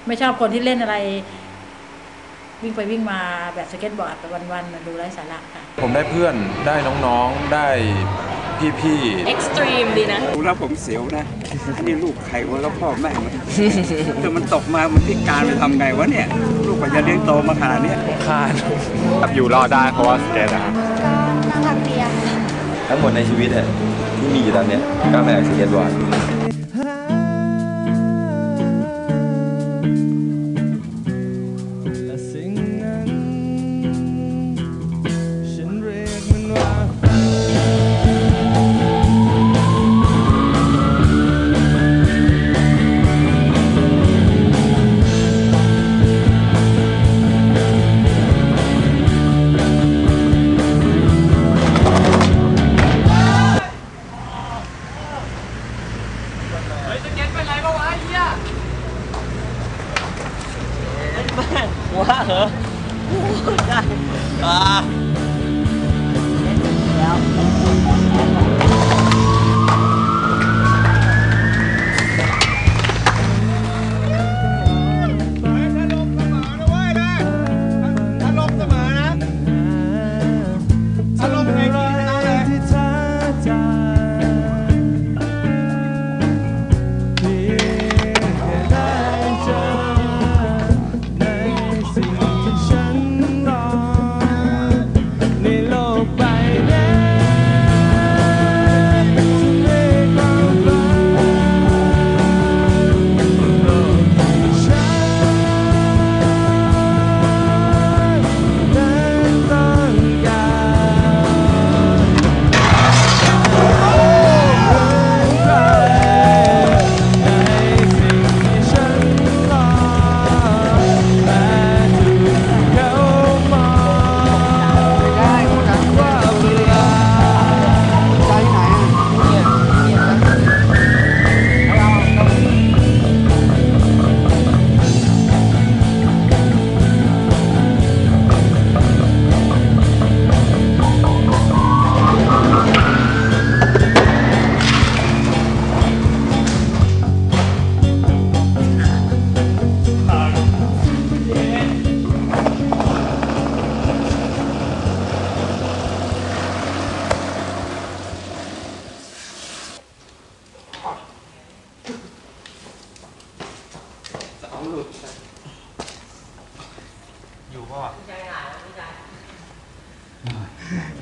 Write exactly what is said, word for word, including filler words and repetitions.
ไม่ชอบคนที่เล่นอะไรวิ่งไปวิ่งมาแบบสเก็ตบอร์ดไปวันๆมันดูไร้สาระค่ะผมได้เพื่อนได้น้องๆได้พี่ๆเอ็กซ์ตรีมดีนะดูแล้วผมเสียวนะนี่ลูกใครวะแล้วพ่อแม่มันถ้ามันตกมามันพิการไปทำไงวะเนี่ยลูกกว่าจะเลี้ยงโตมาขนาดนี้คาดอยู่รอดได้เพราะว่าสเก็ตนะครับก็นั่งทำเตียงทั้งหมดในชีวิตเนี่ยที่มีอยู่ตอนนี้ก็มาจากสเก็ตบอร์ดว้าเหรอได้อ่าอยู่ป่ะ